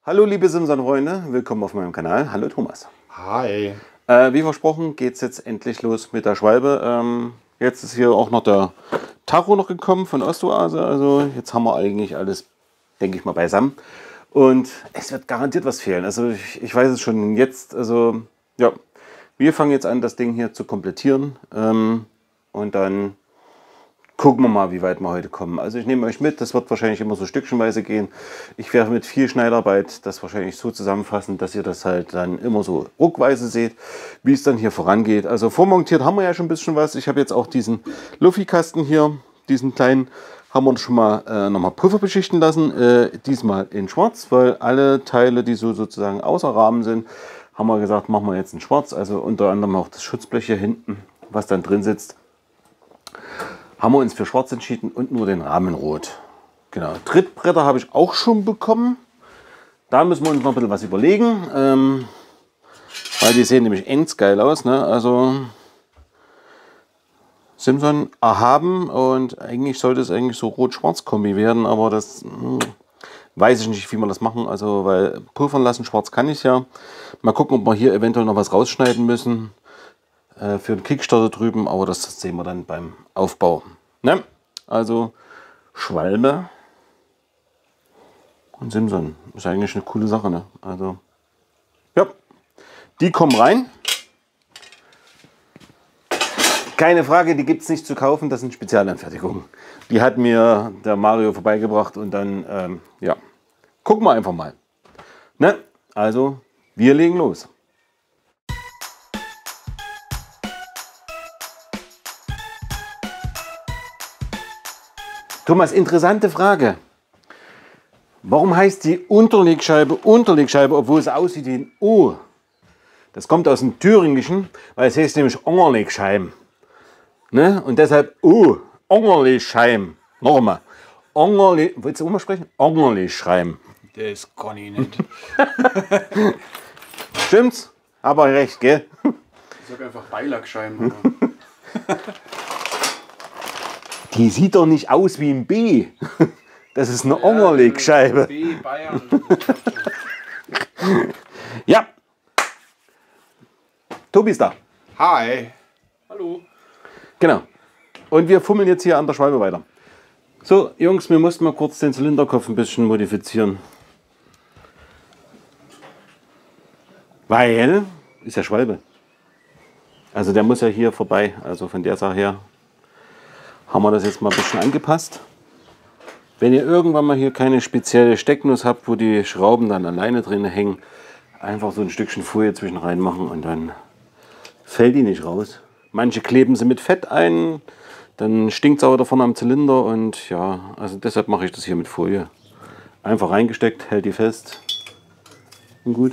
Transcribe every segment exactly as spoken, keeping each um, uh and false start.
Hallo liebe Simson-Freunde, willkommen auf meinem Kanal. Hallo Thomas. Hi. Äh, wie versprochen geht es jetzt endlich los mit der Schwalbe. Ähm, jetzt ist hier auch noch der Tacho noch gekommen von Ostoase. Also jetzt haben wir eigentlich alles, denke ich mal, beisammen. Und es wird garantiert was fehlen. Also ich, ich weiß es schon jetzt. Also ja, wir fangen jetzt an, das Ding hier zu komplettieren. Ähm, und dann gucken wir mal, wie weit wir heute kommen. Also ich nehme euch mit, das wird wahrscheinlich immer so stückchenweise gehen. Ich werde mit viel Schneidarbeit das wahrscheinlich so zusammenfassen, dass ihr das halt dann immer so ruckweise seht, wie es dann hier vorangeht. Also vormontiert haben wir ja schon ein bisschen was. Ich habe jetzt auch diesen Luffy-Kasten hier, diesen kleinen, haben wir schon mal äh, nochmal Puffer beschichten lassen. Äh, diesmal in schwarz, weil alle Teile, die so sozusagen außer Rahmen sind, haben wir gesagt, machen wir jetzt in schwarz. Also unter anderem auch das Schutzblech hier hinten, was dann drin sitzt, haben wir uns für schwarz entschieden und nur den Rahmen rot. Genau. Trittbretter habe ich auch schon bekommen. Da müssen wir uns noch ein bisschen was überlegen. Ähm, weil die sehen nämlich endgeil aus. Ne? Also Simson erhaben und eigentlich sollte es eigentlich so Rot-Schwarz-Kombi werden, aber das hm, weiß ich nicht, wie wir das machen. Also weil pulvern lassen, schwarz kann ich ja. Mal gucken, ob wir hier eventuell noch was rausschneiden müssen für den Kickstarter drüben, aber das sehen wir dann beim Aufbau. Ne? Also Schwalbe und Simson ist eigentlich eine coole Sache. Ne? Also ja, die kommen rein. Keine Frage, die gibt es nicht zu kaufen, das sind Spezialanfertigungen. Die hat mir der Mario vorbeigebracht und dann, ähm, ja, gucken wir einfach mal. Ne? Also, wir legen los. Thomas, interessante Frage. Warum heißt die Unterlegscheibe Unterlegscheibe, obwohl es aussieht wie ein O? Das kommt aus dem Thüringischen, weil es heißt nämlich Ongerlegscheiben. Ne? Und deshalb O, Ongerlegscheiben. Nochmal. Ongerle, willst du auch mal sprechen? Ongerlegscheiben. Das kann ich nicht. Stimmt's? Aber recht, gell? Ich sag einfach Beilagscheiben. Die sieht doch nicht aus wie ein B. Das ist eine ja, Ongerlegscheibe. B, Bayern. Ja. Tobi ist da. Hi. Hallo. Genau. Und wir fummeln jetzt hier an der Schwalbe weiter. So, Jungs, wir mussten mal kurz den Zylinderkopf ein bisschen modifizieren. Weil, ist ja Schwalbe. Also der muss ja hier vorbei. Also von der Sache her haben wir das jetzt mal ein bisschen angepasst. Wenn ihr irgendwann mal hier keine spezielle Stecknuss habt, wo die Schrauben dann alleine drin hängen, einfach so ein Stückchen Folie zwischen rein machen und dann fällt die nicht raus. Manche kleben sie mit Fett ein, dann stinkt es aber da vorne am Zylinder und ja, also deshalb mache ich das hier mit Folie. Einfach reingesteckt, hält die fest und gut.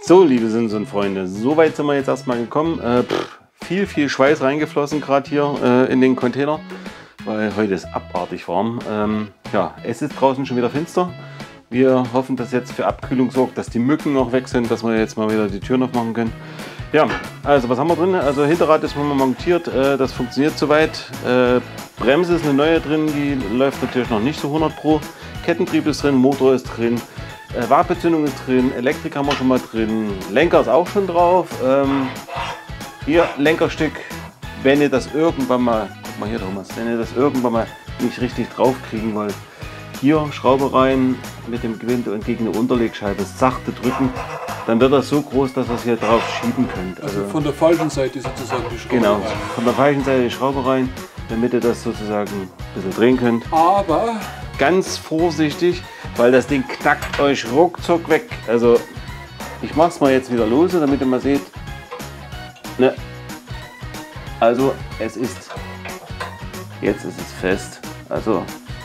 So, liebe Simson-Freunde, so weit sind wir jetzt erstmal gekommen. Äh, pff, viel, viel Schweiß reingeflossen gerade hier äh, in den Container, weil heute ist abartig warm. Ähm, ja, es ist draußen schon wieder finster. Wir hoffen, dass jetzt für Abkühlung sorgt, dass die Mücken noch weg sind, dass wir jetzt mal wieder die Türen aufmachen können. Ja, also was haben wir drin? Also Hinterrad ist mal montiert, äh, das funktioniert soweit. Äh, Bremse ist eine neue drin, die läuft natürlich noch nicht so hundert Pro. Kettentrieb ist drin, Motor ist drin. Äh, Wartbezündung ist drin, Elektrik haben wir schon mal drin, Lenker ist auch schon drauf. Ähm, hier Lenkerstück, wenn ihr das irgendwann mal, guck mal hier Thomas, wenn ihr das irgendwann mal nicht richtig drauf kriegen wollt, hier Schraube rein mit dem Gewinde und gegen eine Unterlegscheibe sachte drücken, dann wird das so groß, dass ihr es hier drauf schieben könnt. Also, also von der falschen Seite sozusagen die Schraube genau, rein. Von der falschen Seite die Schraube rein, damit ihr das sozusagen ein bisschen drehen könnt. Aber ganz vorsichtig, weil das Ding knackt euch ruckzuck weg. Also ich mache es mal jetzt wieder lose, damit ihr mal seht. Ne? Also es ist, jetzt ist es fest. Also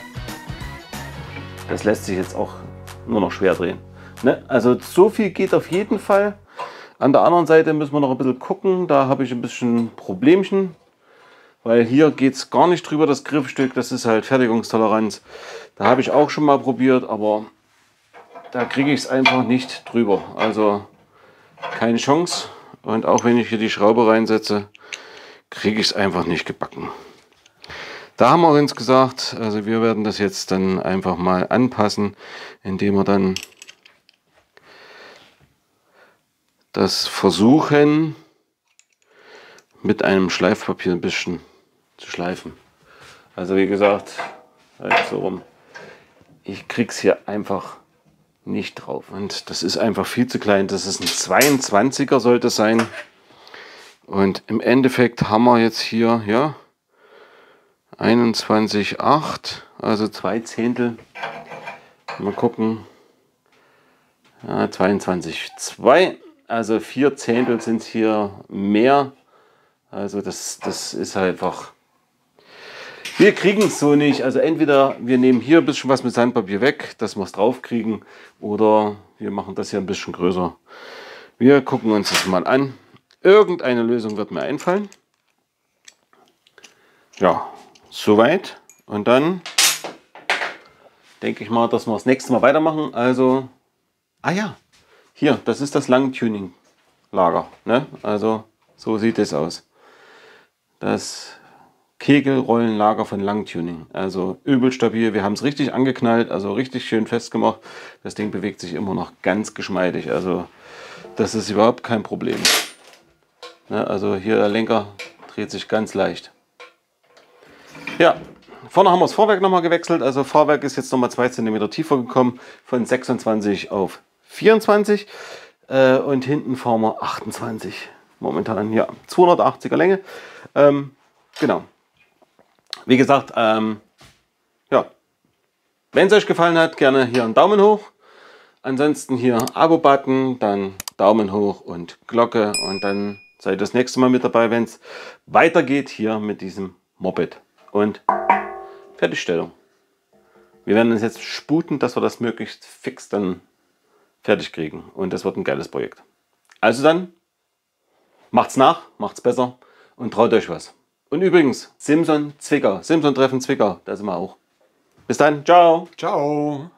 das lässt sich jetzt auch nur noch schwer drehen. Ne? Also so viel geht auf jeden Fall. An der anderen Seite müssen wir noch ein bisschen gucken. Da habe ich ein bisschen Problemchen. Weil hier geht es gar nicht drüber, das Griffstück, das ist halt Fertigungstoleranz. Da habe ich auch schon mal probiert, aber da kriege ich es einfach nicht drüber. Also keine Chance. Und auch wenn ich hier die Schraube reinsetze, kriege ich es einfach nicht gebacken. Da haben wir uns gesagt, also wir werden das jetzt dann einfach mal anpassen, indem wir dann das versuchen, mit einem Schleifpapier ein bisschen zu schleifen. Also wie gesagt, halt so rum. Ich krieg's hier einfach nicht drauf und das ist einfach viel zu klein. Das ist ein zweiundzwanziger sollte es sein und im Endeffekt haben wir jetzt hier ja einundzwanzig Komma acht, also zwei Zehntel. Mal gucken. Ja, zweiundzwanzig Komma zwei, also vier Zehntel sind es hier mehr. Also das, das ist einfach, wir kriegen es so nicht. Also entweder wir nehmen hier ein bisschen was mit Sandpapier weg, dass wir es drauf kriegen, oder wir machen das hier ein bisschen größer. Wir gucken uns das mal an. Irgendeine Lösung wird mir einfallen. Ja, soweit. Und dann denke ich mal, dass wir das nächste Mal weitermachen. Also, ah ja, hier, das ist das Langtuning-Lager. Ne? Also so sieht es aus. Das Kegelrollenlager von Langtuning. Also übel stabil. Wir haben es richtig angeknallt, also richtig schön festgemacht. Das Ding bewegt sich immer noch ganz geschmeidig. Also das ist überhaupt kein Problem. Ja, also hier der Lenker dreht sich ganz leicht. Ja, vorne haben wir das Fahrwerk nochmal gewechselt. Also Fahrwerk ist jetzt nochmal zwei Zentimeter tiefer gekommen, von sechsundzwanzig auf vierundzwanzig. Äh, und hinten fahren wir achtundzwanzig. Momentan, ja, zweihundertachtziger Länge. Ähm, genau. Wie gesagt, ähm, ja, wenn es euch gefallen hat, gerne hier einen Daumen hoch. Ansonsten hier Abo-Button, dann Daumen hoch und Glocke. Und dann seid ihr das nächste Mal mit dabei, wenn es weitergeht hier mit diesem Moped. Und Fertigstellung. Wir werden uns jetzt sputen, dass wir das möglichst fix dann fertig kriegen. Und das wird ein geiles Projekt. Also dann, macht's nach, macht's besser und traut euch was. Und übrigens, Simson Zwickau, Simson Treffen Zwickau, da sind wir auch. Bis dann, ciao. ciao.